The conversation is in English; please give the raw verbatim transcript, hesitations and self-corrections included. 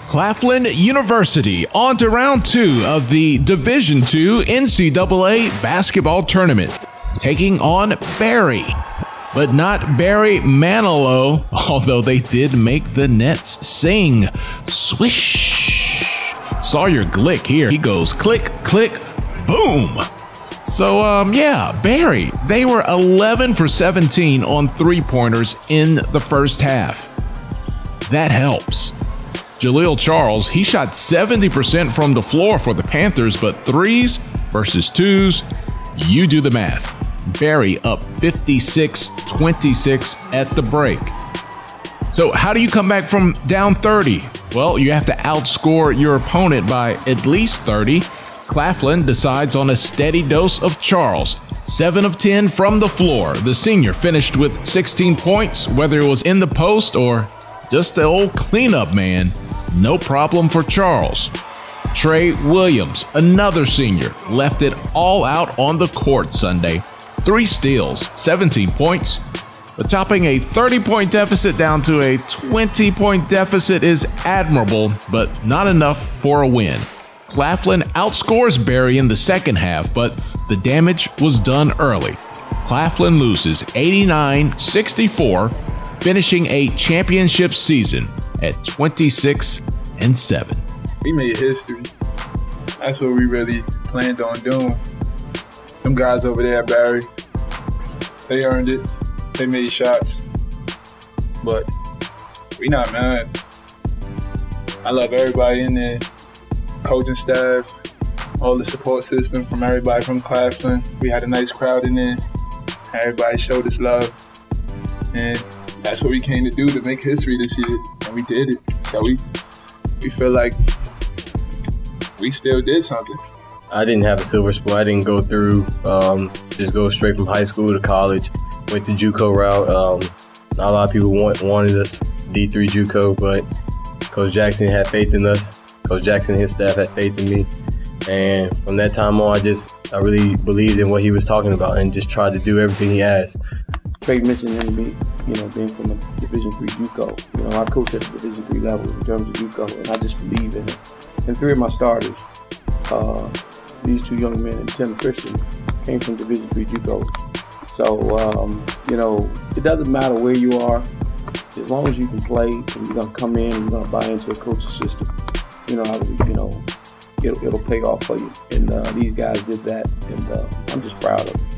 Claflin University on to round two of the Division two N C double A Basketball Tournament, taking on Barry. But not Barry Manilow, although they did make the Nets sing. Swish! Sawyer Glick here. He goes click, click, boom! So, um, yeah, Barry, they were eleven for seventeen on three-pointers in the first half. That helps. Jaleel Charles, he shot seventy percent from the floor for the Panthers, but threes versus twos, you do the math. Barry up fifty-six twenty-six at the break. So how do you come back from down thirty? Well, you have to outscore your opponent by at least thirty. Claflin decides on a steady dose of Charles. seven of ten from the floor. The senior finished with sixteen points, whether it was in the post or just the old cleanup man. No problem for Charles. Trey Williams, another senior, left it all out on the court Sunday. Three steals, seventeen points. But topping a thirty-point deficit down to a twenty-point deficit is admirable, but not enough for a win. Claflin outscores Barry in the second half, but the damage was done early. Claflin loses eighty-nine sixty-four, finishing a championship season at twenty-six and seven. We made history. That's what we really planned on doing. Them guys over there at Barry, they earned it. They made shots. But we not mad. I love everybody in there. Coaching staff, all the support system from everybody from Claflin. We had a nice crowd in there. Everybody showed us love. And that's what we came to do, to make history this year. And we did it. So we we feel like we still did something. I didn't have a silver sport. I didn't go through, um, just go straight from high school to college. Went the JUCO route. Um, not a lot of people want, wanted us, D three JUCO, but Coach Jackson had faith in us. Coach Jackson and his staff had faith in me. And from that time on, I just, I really believed in what he was talking about and just tried to do everything he asked. Craig mentioned him being, you know, being from a Division three JUCO. You know, I coach at the Division three level in terms of JUCO, and I just believe in it. And three of my starters, uh, these two young men and Tim Christian, came from Division three JUCO. So, um, you know, it doesn't matter where you are, as long as you can play and you're going to come in and you're going to buy into a coaching system, you know, I, you know, it'll, it'll pay off for you. And uh, these guys did that, and uh, I'm just proud of them.